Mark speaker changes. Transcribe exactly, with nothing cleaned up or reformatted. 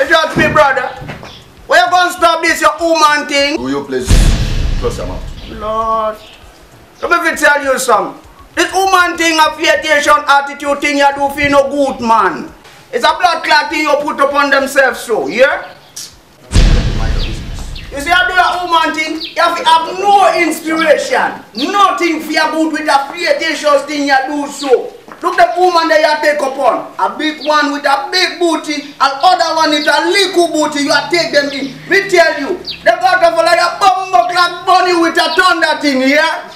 Speaker 1: judge me, brother. Where you gonna stop this, your woman thing?
Speaker 2: Do you please close your mouth?
Speaker 1: Lord. Let me tell you something. This woman thing, a flirtation attitude thing you do for no good man. It's a blood clot thing you put upon themselves, so, yeah? You see, I do a woman thing, you have to have no inspiration. Nothing for your good with a flirtation thing you do so. Look the woman that you take upon. A big one with a big booty, and other one with a little booty, you take them in. Me tell you, they got to like a bumbo clock bunny with a thunder thing, yeah?